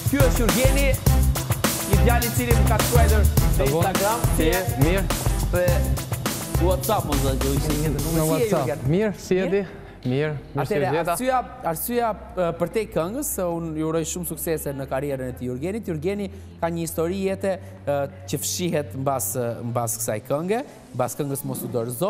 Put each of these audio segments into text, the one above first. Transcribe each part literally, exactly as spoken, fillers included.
Ky është Jurgeni, një djalë i cili më ka shkruar në Instagram. Si je? Mirë. Dhe WhatsApp më zë gjojë. Në WhatsApp. Mirë, si je ti? Mirë, mirë si Atëre, gjeta. arsyeja, arsyeja për te këngës, se unë ju uroj shumë suksese në karrierën e tij Jurgenit. Jurgeni ka një histori jete që fshihet mbas mbas kësaj kënge, mbas këngës Mos u dorëzo.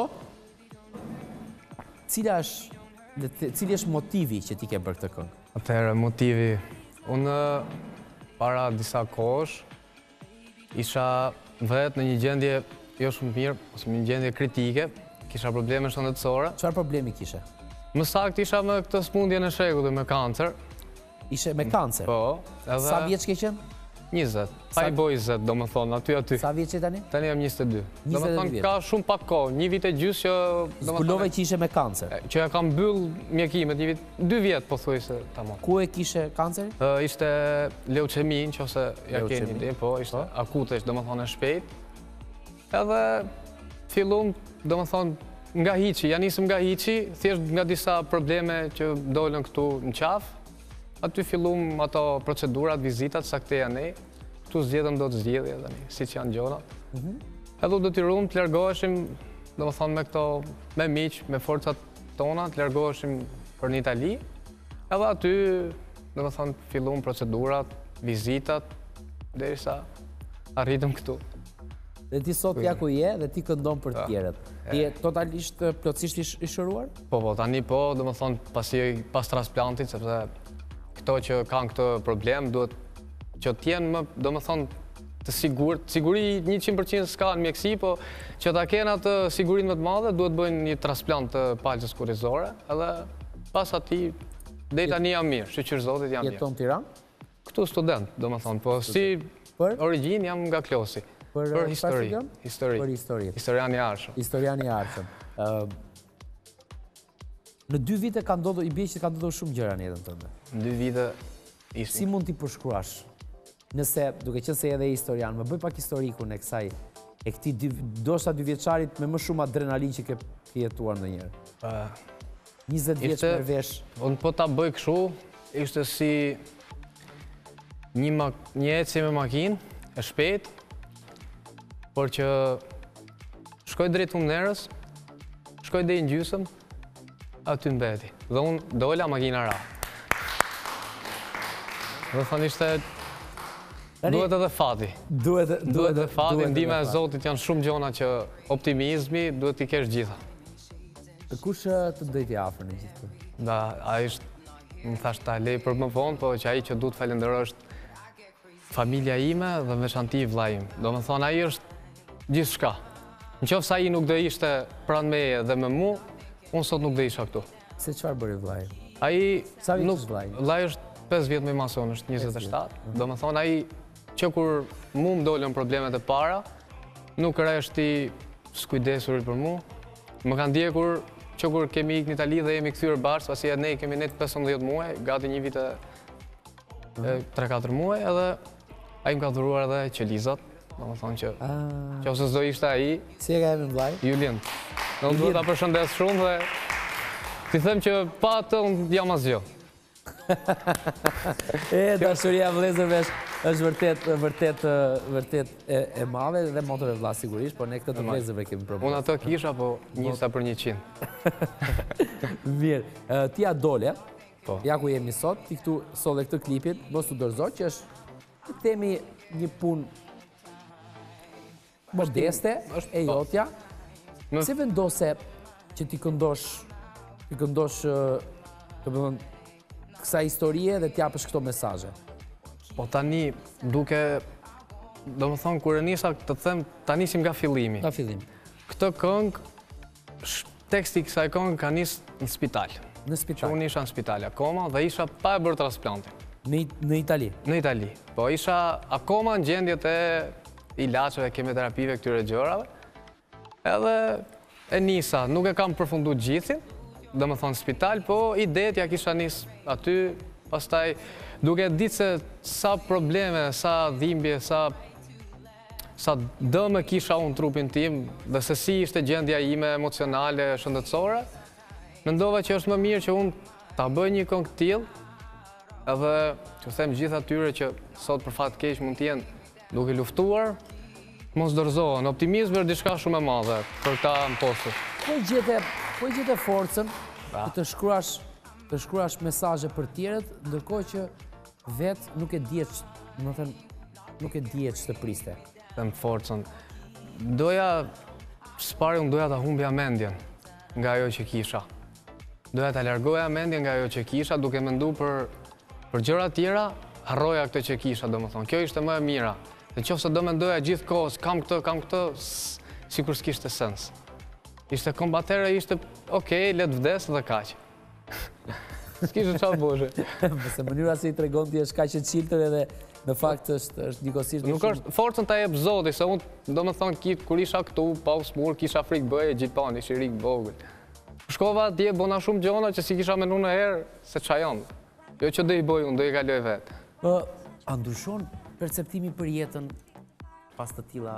Cila është cili është motivi që ti ke për këtë këngë? Atëherë, motivi. Unë para disa kohësh isha vetë në një gjendje jo shumë mirë, ose një gjendje kritike, kisha probleme shëndetësore. Çfarë problemi kishe? Më saktë isha me këtë smundje në shekull, me kancer. Ishe me kancer? Po. Sa vjeç ke qenë? njëzet. Pa i boj zet, do më thonë, aty aty. Sa vjeç e tani? Tani jam njëzet e dy. Do më thonë, vjeç. ka shumë pak kohë, një vit e gjysë që... Zbulove që ishe me kancer? Që ja kam byll mjekimet, një vit, dy vjetë po thuj se tamam. Ku e kishe kancer? Ishte leuqemin, që ose ja keni ide, po, ishte akute, do më thonë e shpejt. Edhe fillum, do më thonë, nga hiqi, ja nisëm nga hiqi, thjesht nga disa probleme që dollën këtu në qafë. Aty fillum ato procedurat, vizitat, sa këte janë ne, këtu zgjedhëm do të zgjedhje, si që janë gjonat. Edhe do t'i rumë, të largoheshim, do më thonë me këto, me miqë, me forcat tona, të largoheshim për një Itali. Edhe aty, do më thonë, fillum procedurat, vizitat, derisa arritëm këtu. Dhe ti sot ja ku je dhe ti këndon për të tjerët. Ti je totalisht, plotësisht i shëruar? Po, po, tani po, do më thonë, pas transplantit, sepse këto që kanë këtë problem, duhet që t'jenë më, do më thonë, të sigurt. Siguri njëqind përqind s'ka në mjekësi, po që ta kenë atë sigurin më të madhe, duhet bëjnë një transplant të palqës kurizore, edhe pas ati, dhe tani jam mirë, shqyqyr zotit jam mirë. Jeton Tiran? Këtu student, do më thonë, po si origin jam nga Klosi. Për histori. Histori. Për histori. Historian i arshëm. Historian i arshëm. Në dy vite ka ndodhur, i bie që ka ndodhur shumë gjëra në jetën tënde. Në dy vite ishte. Si mund t'i përshkruash? Nëse, duke qenë se edhe historian, më bëj pak historikun e kësaj, e këtij ndoshta dy vjeçarit me më shumë adrenalin që ke jetuar ndonjëherë. njëzet vjeç me vesh. Unë po ta bëj kështu, ishte si një një ecje me makinë, e shpejt, por që shkoj drejt humnerës, shkoj deri në gjysëm, aty mbeti. Dhe unë dola makina ra. Dhe thënë ishte, duhet edhe fati. Duhet edhe fati, ndihma e Zotit janë shumë gjona që optimizmi duhet t'i kesh gjitha. Kush të dojti afër në gjithë këtë? Da, a ishte, më thashtë ta lej për më vonë, po që aji që du të falenderoj është familja ime dhe veçanti vlla im. Do më thonë, aji është gjithë shka. Në qofë sa aji nuk dhe ishte pranë meje dhe me mu, unë sot nuk dhe isha këtu. Se qëfar bëri vllai? Aji... Sa vjeç është vllai? Vllai është pesë vjetë me mason, është njëzet e shtatë. Do më thonë, aji që kur mu më dollën problemet e para, nuk reshti s'kujdesurit për mu. Më kanë ndjekur që kur kemi ikë në Itali dhe jemi këthyrë bashkë, pasi e ne kemi net pesëmbëdhjetë muaj, gati një vite tre katër muaj, edhe aji më ka dhuruar edhe qelizat. Do më thonë që që ose s'do ishte aji... Si e ka emrin vllai? Julien. Në duhet ta përshëndes shumë dhe ti them që pa të unë jam asgjë. E, dashuria vëllezërve është vërtet, vërtet, vërtet e madhe dhe motove vlla sigurisht, por ne këtë të vëllezërve kemi problem. Unë ato kisha, po njësa për një qind. Mirë, ti a dole, ja ku jemi sot, ti këtu solle këtë klipit, Mos u dorëzo, që është, themi, një punë modeste, e jotja. Si vendose që ti këndosh, ti këndosh, të përmën, kësa historie dhe t'japësh këto mesazhe? Po tani, duke, do më thonë, kur e nisa të them, ta nisim nga fillimi. Nga fillim. Këtë këngë, teksti kësaj këngë ka nisë në spital. Në spital? Që unë isha në spital akoma dhe isha pa e bërë transplantin. Në Itali? Në Itali. Po isha akoma në gjendjet e ilaçeve, kemioterapia, këtyre gjërave. Edhe e nisa, nuk e kam përfundu gjithin, dhe më thonë spital, po ideja kisha nisë aty, pastaj duke ditë se sa probleme, sa dhimbje, sa sa dëme kisha unë trupin tim, dhe se si ishte gjendja ime emocionale, shëndetësore, mendova që është më mirë që unë ta bëj një këngë tillë, edhe që them gjithë atyre që sot për fat keq mund të jenë duke luftuar, mos dorëzohen, optimizmi është diçka shumë e madhe për ta në postë. Po gjete, po gjete forcën që të shkruash, të shkruash mesazhe për tjerët, ndërkohë që vet nuk e dihet, do të thënë, nuk e dihet ç'të priste. Them forcën. Doja s'pari unë doja ta humbja mendjen nga ajo që kisha. Doja ta largoja mendjen nga ajo që kisha, duke menduar për për gjëra tjera, harroja këtë që kisha, domethënë. Kjo ishte më e mira. Nëse do mendoja gjithkohës kam këtë, kam këtë, sikur s'kishte sens. Ishte kombatere, ishte okej, le të vdes dhe kaq. S'kishte çfarë bësh. Se mënyra si i tregon ti është kaq e çiltër edhe në fakt është është nikosisht. Nuk është forcën ta jep Zoti, se unë domethënë kur isha këtu, pa u smur, kisha frikë bëje gjithpan, ishi rik vogël. Shkova atje, bona shumë gjona që si kisha menduar në herë se ç'a janë. Jo që do i bëj unë, do i kaloj vetë. Po, a ndryshon perceptimi për jetën pas të tilla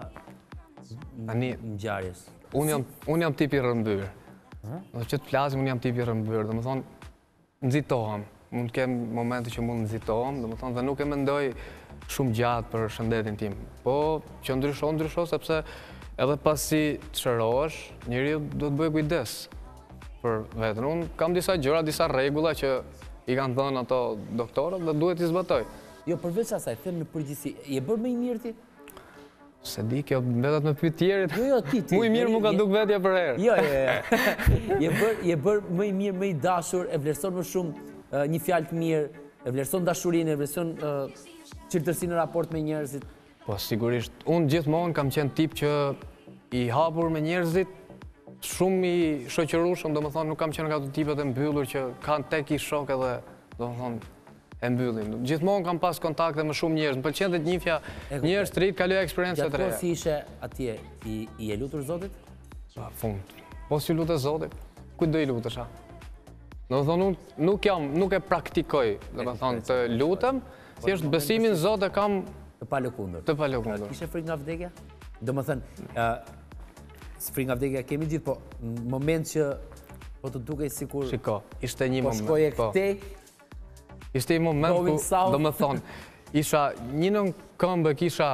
ngjarjes? Unë jam unë jam tipi rrëmbyr. Do që të flasim, unë jam tipi rrëmbyr, domethënë nxitohem. Mund të kem momente që mund nxitohem, domethënë dhe nuk e mendoj shumë gjatë për shëndetin tim. Po, që ndryshon, ndryshon sepse edhe pasi të shërohesh, njeriu do të bëjë kujdes për veten. Unë kam disa gjëra, disa rregulla që i kanë thënë ato doktorët dhe duhet i zbatoj. Jo, përveç asaj, them në përgjithësi, je bërë më i mirë ti? Se di, kjo vetat me pyet tjerit. Jo, jo, ti, ti. Mu i mirë mu ka duk vetja për herë. Jo, jo, jo. Je bërë je bërë më i mirë, më i dashur, e vlerëson më shumë një fjalë të mirë, e vlerëson dashurinë, e vlerëson çiltërsinë në raport me njerëzit. Po, sigurisht. Unë gjithmonë kam qenë tip që i hapur me njerëzit, shumë i shoqërueshëm, domethënë nuk kam qenë nga ato tipet e mbyllur që kanë tek i shok edhe domethënë e mbyllin. Gjithmonë kam pas kontakte me shumë njerëz. Më pëlqen të njihja njerëz të rinj, kaloj eksperiencë të reja. Gjatë si ishe atje, i i e lutur Zotit? Pa fund. Po si lutet Zotit? Kujt do i lutesh? Domethënë unë nuk jam, nuk e praktikoj, domethënë të lutem, thjesht besimin në Zot e kam të palëkundur. Të palëkundur. Kishe frikë nga vdekja? Domethënë, frikë nga vdekja kemi gjithë, po në moment që po të dukej sikur Shiko, ishte një po moment. shkoje këtej, ishte një moment ku, domethënë, isha një në këmbë kisha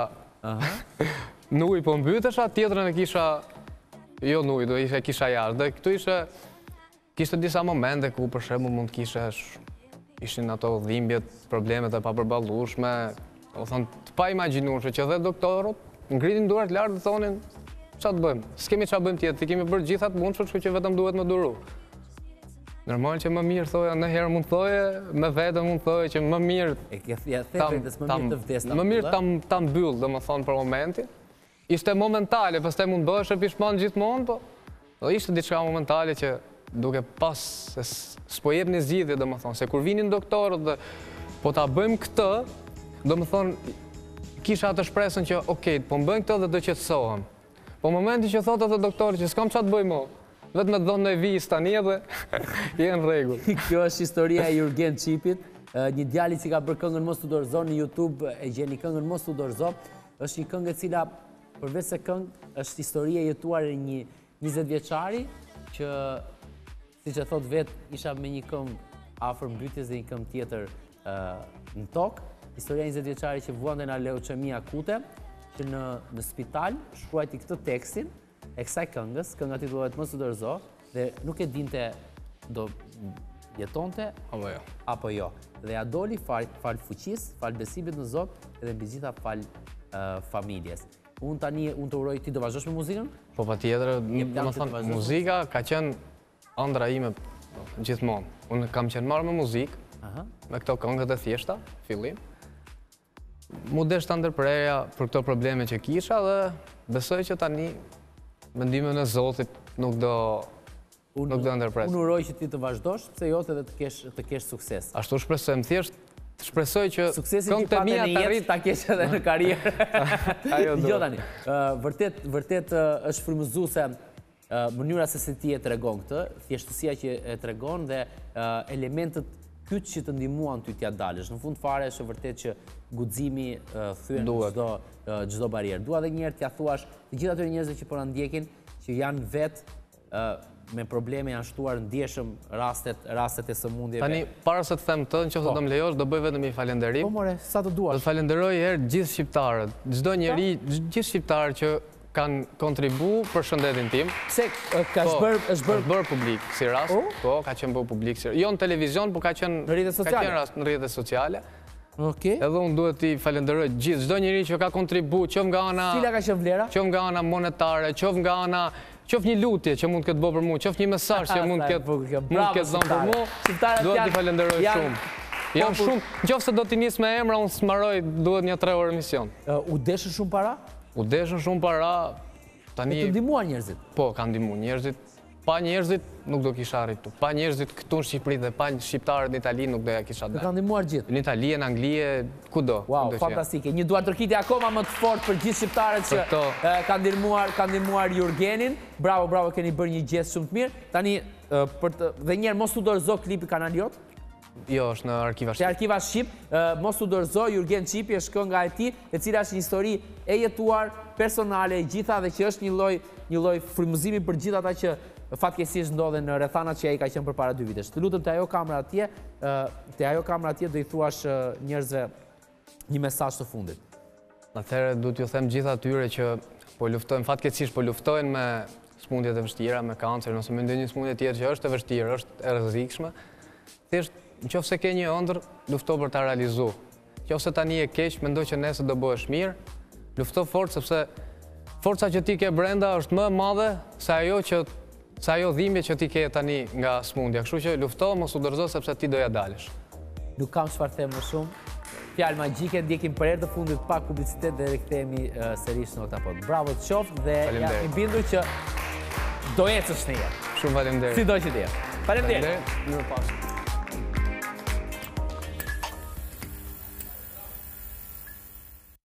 në ujë po mbytesha, tjetrën e kisha jo në ujë, do isha kisha jashtë. Dhe këtu ishe kishte disa momente ku për shembull mund kishe ishin ato dhimbjet, problemet e papërballueshme, domethënë të pa imagjinueshme që dhe doktorët ngritin duart lart dhe thonin ç'a të bëjmë? S'kemi ç'a bëjmë tjetër, ti kemi bërë gjitha të mundshme, kështu që vetëm duhet më duru. Normal që më mirë thoja, në herë mund thoje, me vetëm mund thoje që më mirë e ke ja thënë se më mirë të vdes ta. Më mirë ta ta mbyll, domethënë për momentin. Ishte momentale, pastaj mund bëhesh e pishman gjithmonë, po do ishte diçka momentale që duke pas s'po jepni zgjidhje, domethënë se kur vinin doktorët dhe po ta bëjmë këtë, domethënë kisha atë shpresën që okay, po bëjmë këtë dhe do qetësohem. Po momenti që thotë atë doktori që s'kam ç'a të bëj më, vetëm me dhonë në vis tani edhe je në rregull. Kjo është historia e Jurgen Çipit, një djali që ka bërë këngën Mos u dorëzo në YouTube, e gjeni këngën Mos u dorëzo. Është një këngë e cila përveç se këngë është historia e jetuar e një njëzet vjeçari që siç e thot vet isha me një këmbë afër mbytjes dhe një këmbë tjetër në tokë. Historia e njëzet vjeçari që vuante nga leuqemia akute, që në në spital shkruajti këtë tekstin e kësaj këngës, kënga titullohet Mos u dorëzo, dhe nuk e dinte do jetonte apo jo. Apo jo. Dhe ja doli fal fal fuqisë, fal besimit në Zot dhe mbi gjitha fal uh, familjes. Unë tani unë të uroj, ti do vazhdosh me muzikën? Po patjetër, domethënë muzika ka qenë ëndra ime gjithmonë. Unë kam qenë marrë me muzikë, Aha. me këto këngët e thjeshta, fillim. Mu desh të ndërpreja për këto probleme që kisha dhe besoj që tani mendimin e Zotit nuk do nuk do ndërpres. Unë uroj që ti të vazhdosh, pse jo edhe të kesh të kesh sukses. Ashtu shpresoj, më thjesht shpresoj që këngët e mia të arrit ta kesh edhe në karrierë. Ajo do. Jo tani, vërtet vërtet është frymëzuese mënyra se si ti e tregon këtë, thjeshtësia që e tregon dhe elementet kyç që të ndihmuan ty t'ja dalësh. Në fund fare është vërtet që guximi thyen çdo çdo barrierë. Dua edhe një herë t'ja thuash të gjithë atyre njerëzve që po na ndjekin, që janë vetë me probleme janë shtuar ndjeshëm rastet, rastet e sëmundjeve. Tani, para se të them të, në që do më lejosh, do bëj vetëm i falenderim. Po more, sa të duash. Do të falenderoj herë gjithë shqiptarët, çdo njeri, gjithë shqiptarët që kanë kontribu për shëndetin tim. Pse, ka shbër... është bërë publik si rast, po, ka qenë bërë publik si rast. Jo në televizion, po ka qenë... Në rrjetet sociale? Ka qenë rast në rrjetet sociale. Okej. Edhe unë duhet t'i falenderoj gjithë, çdo njeri që ka kontribu, qoftë nga ana... Cila ka qenë vlera? Qoftë nga ana monetare, qoftë nga ana... Qoftë një lutje që mund këtë bo për mu, qoftë një mesazh që mund këtë zonë për mu, duhet t'i falenderoj shumë. Jam shumë, në qoftë se do t'i njës me emra, unë s'maroj, duhet një tre orë emision. U deshën shumë para? U deshën shumë para, tani... E të ndimuar njerëzit? Po, kanë ndimuar njerëzit. Pa njerëzit nuk do kisha arritu. Pa njerëzit këtu në Shqipëri dhe pa shqiptarët në Itali nuk do ja kisha dalë. Të kanë ndimuar gjithë? Në Itali, në Anglije, kudo. Wow, fantastike. Një duar tërkitje akoma më të fort për gjithë shqiptarët që kanë ndimuar Jurgenin. Bravo, bravo, keni bërë një gjestë shumë të mirë. Tani, dhe njerë, mos të dorëzo klipi kanal jot? Jo, është në Arkiva Shqip. Te Arkiva Shqip, mos të dorëzo, Jurgen Qipi është kënga e tij, e cila është një histori e jetuar, personale, e gjitha, dhe që është një lloj frymëzimi për gjithë ata që fatkeqësisht ndodhen në rrethanat që ai ka qenë përpara dy vitesh. Të lutem te ajo kamera atje, te ajo kamera atje do i thuash njerëzve një mesazh të fundit. Atëherë duhet t'ju them gjithë atyre që po luftojnë, fatkeqësisht po luftojnë me smundjet e vështira, me kancerin ose me ndonjë smundje tjetër që është e vështirë, është e rrezikshme. Thjesht, nëse ke një ëndër, lufto për ta realizuar. Nëse tani je keq, mendoj që nesër do bëhesh mirë. Lufto fort sepse forca që ti ke brenda është më e madhe se ajo që sa ajo dhimbje që ti ke tani nga smundja. Kështu që lufto, mos u dorëzo sepse ti do ja dalësh. Nuk kam çfarë them më shumë. Fjalë magjike, ndjekim për herë të fundit pak publicitet dhe rikthehemi sërish në Otapod. Bravo të qoftë dhe jam i bindur që do ecësh në jetë. Shumë faleminderit. Sido që të jetë. Faleminderit. Mirupafshim.